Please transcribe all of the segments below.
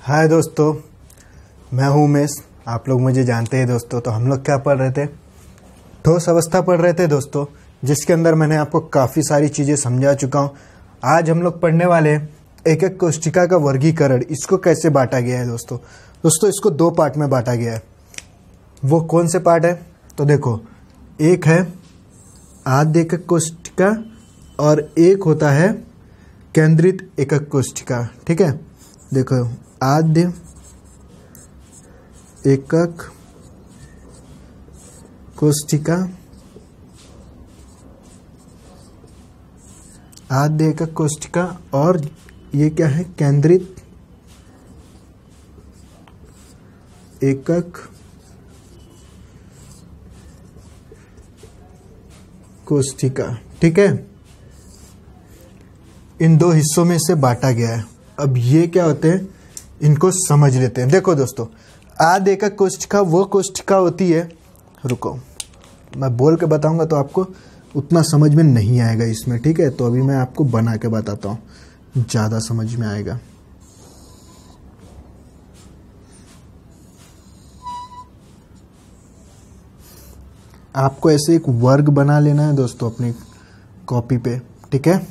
हाय दोस्तों, मैं हूं उमेश। आप लोग मुझे जानते हैं दोस्तों। तो हम लोग क्या पढ़ रहे थे? ठोस अवस्था पढ़ रहे थे दोस्तों, जिसके अंदर मैंने आपको काफ़ी सारी चीज़ें समझा चुका हूं। आज हम लोग पढ़ने वाले हैं एक एक कोशिका का वर्गीकरण, इसको कैसे बांटा गया है दोस्तों। इसको दो पार्ट में बांटा गया है। वो कौन से पार्ट है? तो देखो, एक है आद्य एकक कोशिका और एक होता है केंद्रित एकक कोशिका। ठीक है, देखो आद्य एकक कोशिका, आद्य एकक कोशिका, और ये क्या है? केंद्रित एकक कोशिका। ठीक है, इन दो हिस्सों में से बांटा गया है। अब ये क्या होते हैं, इनको समझ लेते हैं। देखो दोस्तों, आद्य एकक कोशिका वो कोशिका होती है, रुको मैं बोल के बताऊंगा तो आपको उतना समझ में नहीं आएगा इसमें। ठीक है, तो अभी मैं आपको बना के बताता हूँ, ज़्यादा समझ में आएगा। आपको ऐसे एक वर्ग बना लेना है दोस्तों अपनी कॉपी पे। ठीक है,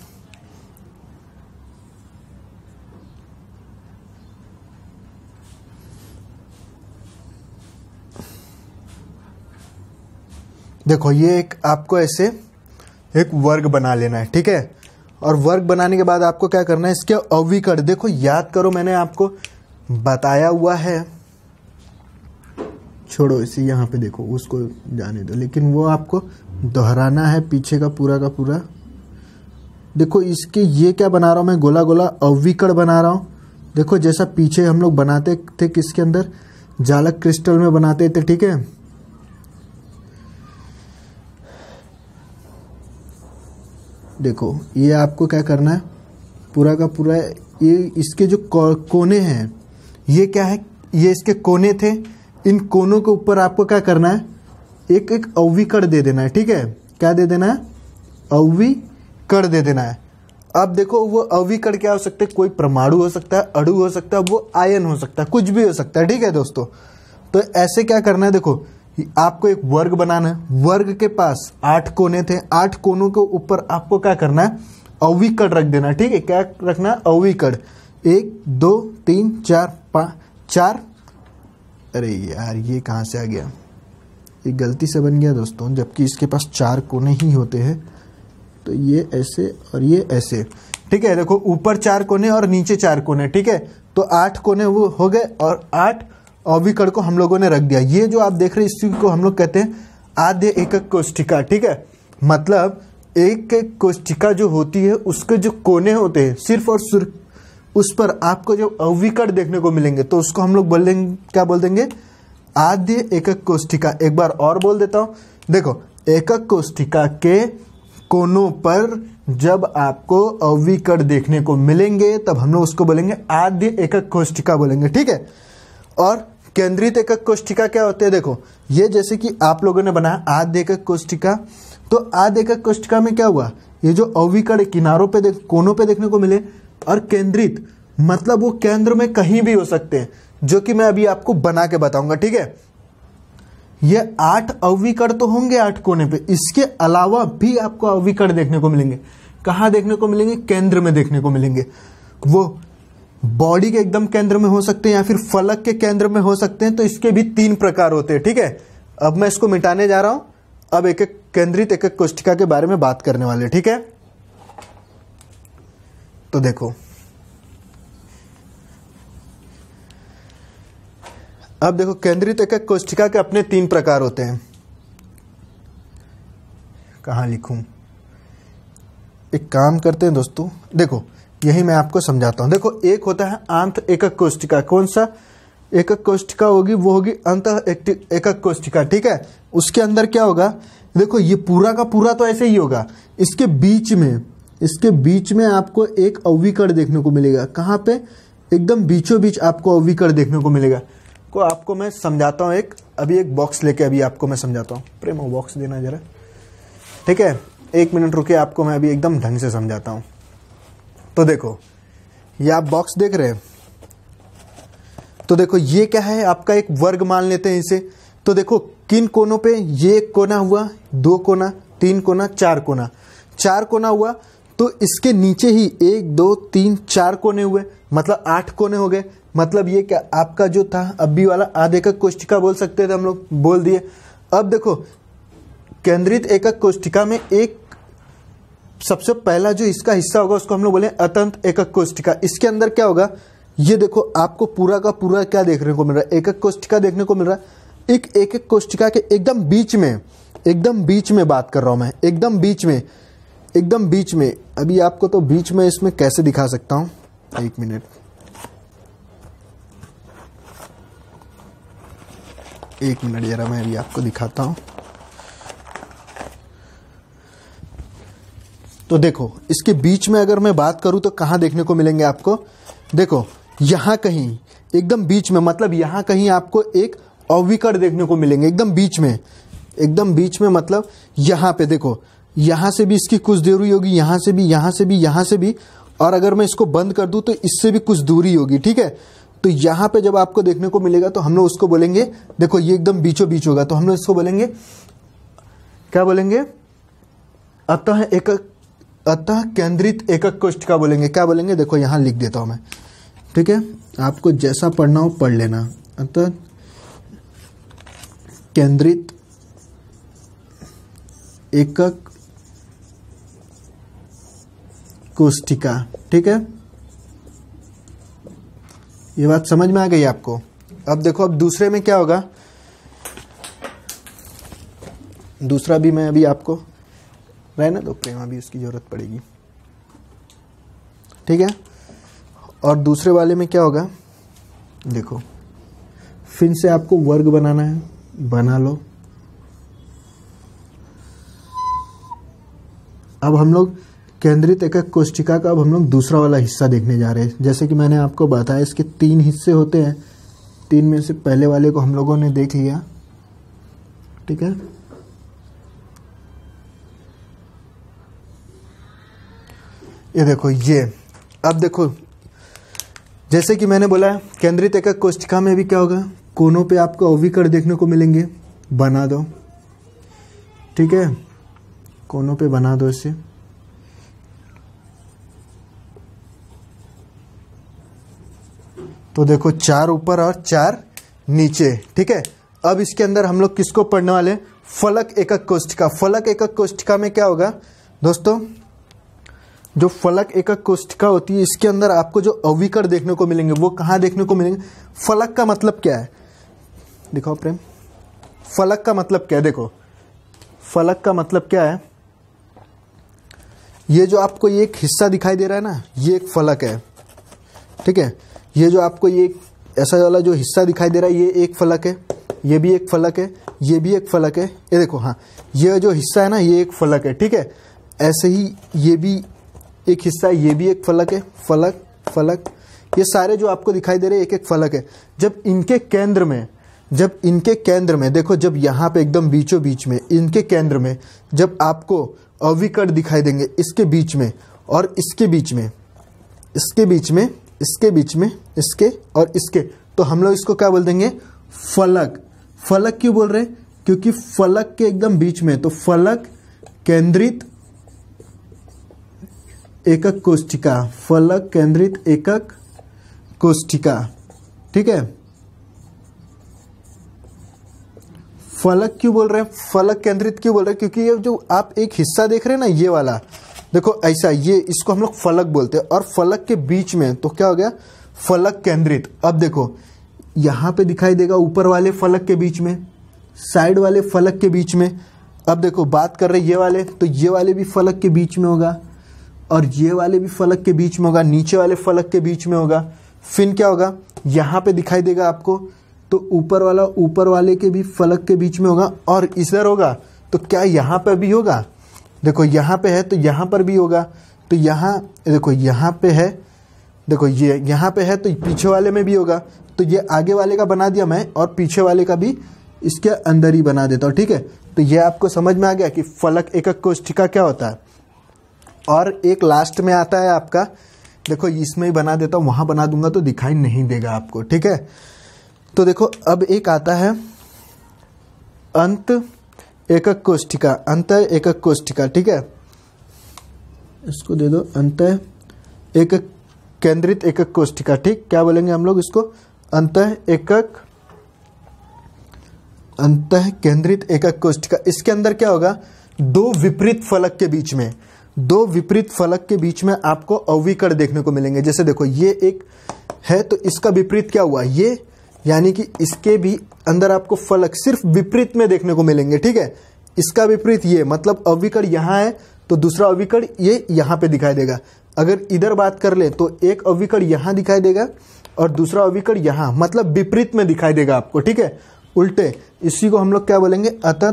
देखो ये एक आपको ऐसे एक वर्ग बना लेना है। ठीक है, और वर्ग बनाने के बाद आपको क्या करना है, इसके अविकर्ण। देखो याद करो, मैंने आपको बताया हुआ है। छोड़ो इसे, यहाँ पे देखो, उसको जाने दो, लेकिन वो आपको दोहराना है पीछे का पूरा। देखो इसके ये क्या बना रहा हूँ मैं, गोला गोला अविकर्ण बना रहा हूँ। देखो जैसा पीछे हम लोग बनाते थे, किसके अंदर, जालक क्रिस्टल में बनाते थे। ठीक है, देखो ये आपको क्या करना है, पूरा का पूरा ये इसके जो कोने हैं, ये क्या है, ये इसके कोने थे। इन कोनों के ऊपर आपको क्या करना है, एक एक अविकर्ण दे देना है। ठीक है, क्या दे देना है? अविकर्ण दे देना है। अब देखो वो अविकर्ण क्या हो सकते हैं, कोई परमाणु हो सकता है, अणु हो सकता है, वो आयन हो सकता है, कुछ भी हो सकता है। ठीक है दोस्तों, तो ऐसे क्या करना है, देखो आपको एक वर्ग बनाना है। वर्ग के पास 8 कोने थे, 8 कोनों के ऊपर आपको क्या करना है, अविकर्ण रख देना। ठीक है, क्या रखना है? अविकर्ण। 1 2 3 4 5 4। अरे यार ये कहाँ से आ गया, ये गलती से बन गया दोस्तों, जबकि इसके पास 4 कोने ही होते हैं। तो ये ऐसे और ये ऐसे। ठीक है, देखो ऊपर 4 कोने और नीचे 4 कोने। ठीक है, तो 8 कोने वो हो गए और 8 अविकर्ण को हम लोगों ने रख दिया। ये जो आप देख रहे हैं, इसी को हम लोग कहते हैं आद्य एकक कोशिका। ठीक है, मतलब एक एक कोशिका जो होती है, उसके जो कोने होते हैं, सिर्फ और सिर्फ उस पर आपको जो अविकर्ण देखने को मिलेंगे, तो उसको हम लोग बोलेंगे, क्या बोल देंगे? आद्य एकक कोशिका। एक बार और बोल देता हूं, देखो एकक कोशिका के कोनों पर जब आपको अविकर्ण देखने को मिलेंगे, तब हम लोग उसको बोलेंगे आद्य एकक कोशिका बोलेंगे। ठीक है, और केंद्रित एकक कोशिका क्या होते हैं? देखो ये जैसे कि आप लोगों ने बनाया आद्य एकक कोशिका, तो आद्य एकक कोशिका में क्या हुआ, ये जो अविकर्ण किनारों पे कोनों पे देखने को मिले, और केंद्रित मतलब वो केंद्र में कहीं भी हो सकते हैं, जो कि मैं अभी आपको बना के बताऊंगा। ठीक है, ये 8 अविकर्ण तो होंगे 8 कोने पे, इसके अलावा भी आपको अविकर्ण देखने को मिलेंगे। कहाँ देखने को मिलेंगे? केंद्र में देखने को मिलेंगे। वो बॉडी के एकदम केंद्र में हो सकते हैं या फिर फलक के केंद्र में हो सकते हैं। तो इसके भी 3 प्रकार होते हैं। ठीक है, अब मैं इसको मिटाने जा रहा हूं। अब एक एक केंद्रित एकक कोशिका के बारे में बात करने वाले। ठीक है, तो देखो अब देखो, केंद्रित एकक कोशिका के अपने 3 प्रकार होते हैं। कहां लिखूं? एक काम करते हैं दोस्तों, देखो यही मैं आपको समझाता हूं। देखो एक होता है आंत एकक कोशिका। कौन सा एकक कोशिका होगी? वो होगी अंत एकक कोशिका। ठीक है, उसके अंदर क्या होगा, देखो ये पूरा का पूरा तो ऐसे ही होगा, इसके बीच में आपको एक अविकर्ण देखने को मिलेगा। कहाँ पे? एकदम बीचों बीच आपको अविकर्ण देखने को मिलेगा। को आपको मैं समझाता हूँ, अभी एक बॉक्स लेके अभी आपको मैं समझाता हूँ। प्रेम बॉक्स देना जरा। ठीक है, 1 मिनट रुके, आपको मैं अभी एकदम ढंग से समझाता हूं। तो देखो ये आप बॉक्स देख रहे हैं, तो देखो ये क्या है, आपका एक वर्ग मान लेते हैं इसे। तो देखो किन कोनों पे, ये एक कोना हुआ, 2 कोना, 3 कोना, 4 कोना, 4 कोना हुआ। तो इसके नीचे ही 1 2 3 4 कोने हुए, मतलब 8 कोने हो गए। मतलब ये क्या आपका जो था अभी वाला आध एकक कोष्ठिका बोल सकते थे हम लोग, बोल दिए। अब देखो केंद्रित एकक कोष्ठिका में एक सबसे पहला जो इसका हिस्सा होगा उसको हम लोग बोले अतंत एकक कोष्ठिका। इसके अंदर क्या होगा, ये देखो आपको पूरा का पूरा क्या देखने को मिल रहा है, एकक कोष्ठिका देखने को मिल रहा है। एक एकक कोष्ठिका के एकदम बीच में बात कर रहा हूं मैं, एकदम बीच में। अभी आपको तो बीच में इसमें कैसे दिखा सकता हूं, 1 मिनट, जरा मैं अभी आपको दिखाता हूं। तो देखो इसके बीच में अगर मैं बात करूं तो कहां देखने को मिलेंगे आपको, देखो यहां कहीं एकदम बीच में, मतलब यहां कहीं आपको एक अविकर्ण देखने को मिलेंगे एकदम बीच में, मतलब यहां पे देखो, यहां से भी इसकी कुछ दूरी होगी, यहां से भी, और अगर मैं इसको बंद कर दूं तो इससे भी कुछ दूरी होगी, ठीक है। तो यहां पे जब आपको देखने को मिलेगा तो हम लोग उसको बोलेंगे, देखो ये एकदम बीचों बीच होगा, तो हम लोग इसको बोलेंगे, क्या बोलेंगे, अतः केंद्रित एकक कोष्ठिका बोलेंगे। क्या बोलेंगे, देखो यहां लिख देता हूं मैं, ठीक है, आपको जैसा पढ़ना हो पढ़ लेना। अतः केंद्रित एकक कोष्ठिका, ठीक है, ये बात समझ में आ गई आपको। अब देखो अब दूसरे में क्या होगा, दूसरा भी मैं अभी आपको रहने दो, प्रेमा भी उसकी जरूरत पड़ेगी, ठीक है। और दूसरे वाले में क्या होगा, देखो फिर से आपको वर्ग बनाना है, बना लो। अब हम लोग केंद्रित एकक कोष्ठिका का अब हम लोग दूसरा वाला हिस्सा देखने जा रहे हैं। जैसे कि मैंने आपको बताया इसके 3 हिस्से होते हैं, 3 में से पहले वाले को हम लोगों ने देख लिया, ठीक है। ये देखो ये, अब देखो जैसे कि मैंने बोला केंद्रित एकक कोष्ठिका में भी क्या होगा, कोनों पे आपको अविकर्ण देखने को मिलेंगे, बना दो, ठीक है, कोनों पे बना दो इसे। तो देखो 4 ऊपर और 4 नीचे, ठीक है। अब इसके अंदर हम लोग किसको पढ़ने वाले, फलक एकक कोष्ठिका। फलक एकक कोष्ठिका में क्या होगा दोस्तों, जो फलक एकक कोष्ठिका होती है इसके अंदर आपको जो अविकर्ण देखने को मिलेंगे वो कहाँ देखने को मिलेंगे। फलक का मतलब क्या है, दिखाओ प्रेम, फलक का मतलब क्या है, देखो फलक का मतलब क्या है, ये जो आपको ये एक हिस्सा दिखाई दे रहा है ना, ये एक फलक है, ठीक है। ये जो आपको ये ऐसा वाला जो हिस्सा दिखाई दे रहा है ये एक फलक है, ये भी एक फलक है, ये भी एक फलक है, ये देखो, हाँ ये जो हिस्सा है ना ये एक फलक है, ठीक है। ऐसे ही ये भी एक हिस्सा है, ये भी एक फलक है, फलक फलक, ये सारे जो आपको दिखाई दे रहे हैं एक एक फलक है। जब इनके केंद्र में देखो, जब यहाँ पे एकदम बीचों बीच में इनके केंद्र में जब आपको अविकर्ण दिखाई देंगे, इसके बीच में और इसके बीच में, इसके बीच में, इसके बीच में, इसके और इसके, तो हम लोग इसको क्या बोल देंगे, फलक। फलक क्यों बोल रहे हैं, क्योंकि फलक के एकदम बीच में, तो फलक केंद्रित एकक कोष्ठिका, फलक केंद्रित एकक कोष्ठिका, ठीक है। फलक क्यों बोल रहे हैं, फलक केंद्रित क्यों बोल रहे हैं, क्योंकि ये जो आप एक हिस्सा देख रहे हैं ना ये वाला, देखो ऐसा, ये इसको हम लोग फलक बोलते हैं, और फलक के बीच में तो क्या हो गया, फलक केंद्रित। अब देखो यहां पे दिखाई देगा ऊपर वाले फलक के बीच में, साइड वाले फलक के बीच में। अब देखो बात कर रहे ये वाले, तो ये वाले भी फलक के बीच में होगा, और ये वाले भी फलक के बीच में होगा, नीचे वाले फलक के बीच में होगा। फिर क्या होगा, यहां पे दिखाई देगा आपको, तो ऊपर वाला ऊपर वाले के भी फलक के बीच में होगा, और इधर होगा तो क्या यहां पर भी होगा, देखो यहां पे है तो यहां पर भी होगा। तो यहां देखो यहां पे है, देखो ये यहां पे है तो पीछे वाले में भी होगा। तो ये आगे वाले का बना दिया मैं, और पीछे वाले का भी इसके अंदर ही बना देता हूं, ठीक है। तो ये आपको समझ में आ गया कि फलक एकक कोष्ठिका क्या होता है। और एक लास्ट में आता है आपका, देखो इसमें ही बना देता हूं, वहां बना दूंगा तो दिखाई नहीं देगा आपको, ठीक है। तो देखो अब एक आता है अंत एकक कोष्ठिका, अंत एकक कोष्ठिका, ठीक है, इसको दे दो अंत एकक केंद्रित एकक कोष्ठिका, ठीक, क्या बोलेंगे हम लोग इसको, अंत केंद्रित एकक कोष्ठिका। इसके अंदर क्या होगा, दो विपरीत फलक के बीच में, दो विपरीत फलक के बीच में आपको अविकर्ण देखने को मिलेंगे। जैसे देखो ये एक है तो इसका विपरीत क्या हुआ, ये, यानी कि इसके भी अंदर आपको फलक सिर्फ विपरीत में देखने को मिलेंगे, ठीक है। इसका विपरीत ये, मतलब अविकर्ण यहाँ है तो दूसरा अविकर्ण ये यहाँ पे दिखाई देगा। अगर इधर बात कर ले तो एक अविकर्ण यहाँ दिखाई देगा और दूसरा अविकर्ण यहाँ, मतलब विपरीत में दिखाई देगा आपको, ठीक है, उल्टे। इसी को हम लोग क्या बोलेंगे,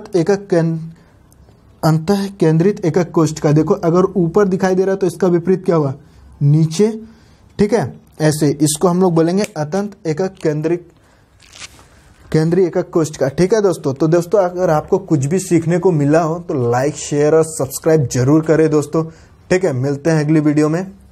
अंत केंद्रित एकक कोष्ठिका। देखो अगर ऊपर दिखाई दे रहा है तो इसका विपरीत क्या हुआ, नीचे, ठीक है, ऐसे इसको हम लोग बोलेंगे अतंत एकक केंद्रीय एकक कोष्ठिका, ठीक है दोस्तों। तो दोस्तों अगर आपको कुछ भी सीखने को मिला हो तो लाइक शेयर और सब्सक्राइब जरूर करें दोस्तों, ठीक है। मिलते हैं अगली वीडियो में।